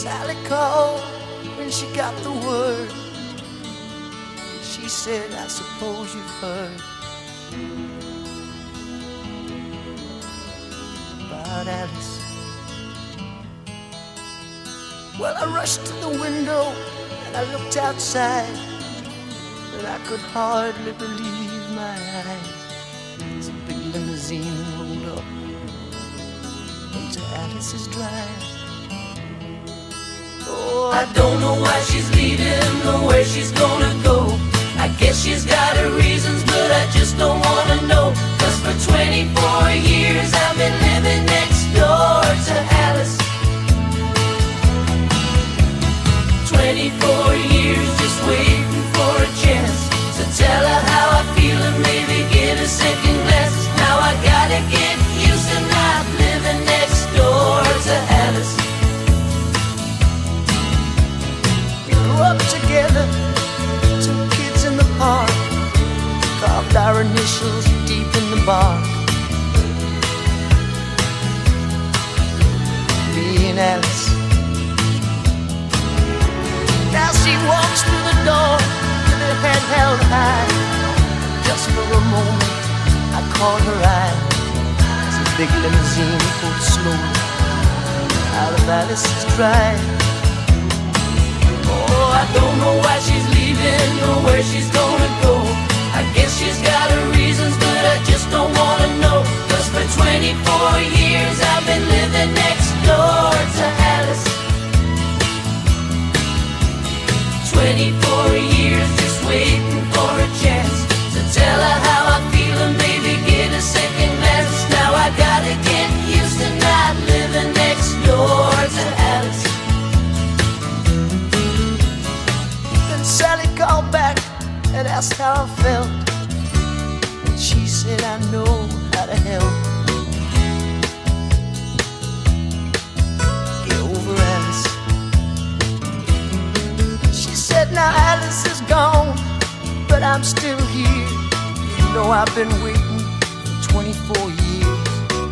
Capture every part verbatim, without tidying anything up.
Sally called when she got the word. She said, I suppose you've heard about Alice. Well, I rushed to the window and I looked outside, and I could hardly believe my eyes. As a big limousine rolled up into Alice's drive. Oh, I don't know why she's leaving or where she's gonna go. I guess she's got her reasons, but I just don't wanna know. Cause for twenty-four years I've been living next door to Alice. Twenty-four years just waiting for a chance to tell her how I feel and maybe get a second glance. Now I gotta get used to not living next door to Alice. We grew up together, two kids in the park, carved our initials deep in the bark. Me and Alice. Now she walks through the door with her head held high. Just for a moment I caught her eye as a big limousine pulled slowly out of Alice's drive. Oh, I don't know why she's leaving or where she's gonna go. I guess she's got her reasons, but I just don't wanna know. Cause for twenty-four years I've been living next door to Alice. Twenty-four years just waiting for a chance to tell her how I feel and maybe get a second glance. Now I gotta get used to not living next door to Alice. Then Sally called back and asked how I felt, and she said, I know how to help. Get over Alice. She said, now Alice is gone, but I'm still here. You know I've been waiting for twenty-four years.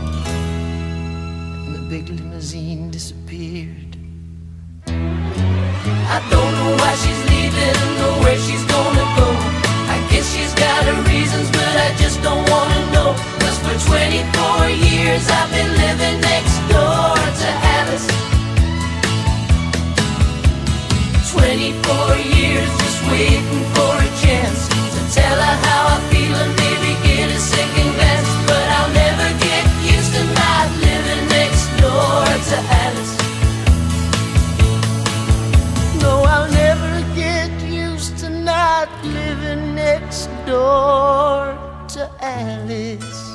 And the big limousine disappeared. I don't know why she's leaving or where she's gonna go. I guess she's got her reasons, but I just don't wanna know. Cause for twenty-four years I've been living next door to Alice. Twenty-four years just waiting for a chance to tell her how I feel and maybe get a second glance. But I'll never get used to not living next door to Alice. No, I'll never get used to not living next door to Alice.